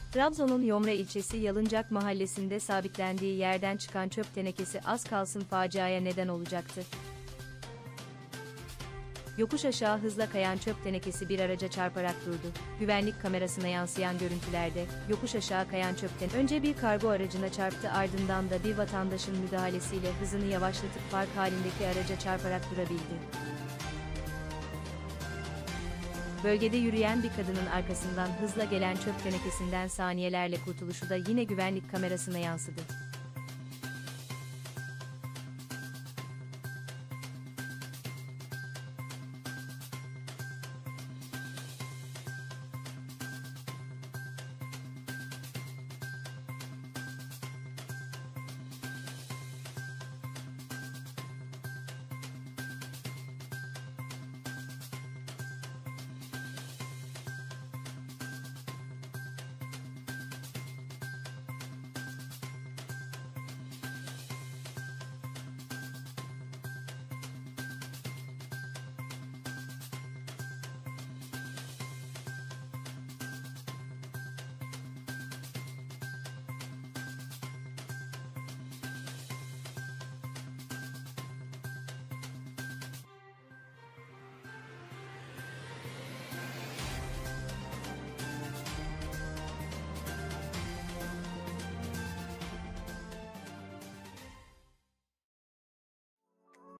Trabzon'un Yomra ilçesi Yalıncak mahallesinde sabitlendiği yerden çıkan çöp tenekesi az kalsın faciaya neden olacaktı. Yokuş aşağı hızla kayan çöp tenekesi bir araca çarparak durdu. Güvenlik kamerasına yansıyan görüntülerde, yokuş aşağı kayan çöp tenekesi önce bir kargo aracına çarptı, ardından da bir vatandaşın müdahalesiyle hızını yavaşlatıp park halindeki araca çarparak durabildi. Bölgede yürüyen bir kadının arkasından hızla gelen çöp tenekesinden saniyelerle kurtuluşu da yine güvenlik kamerasına yansıdı.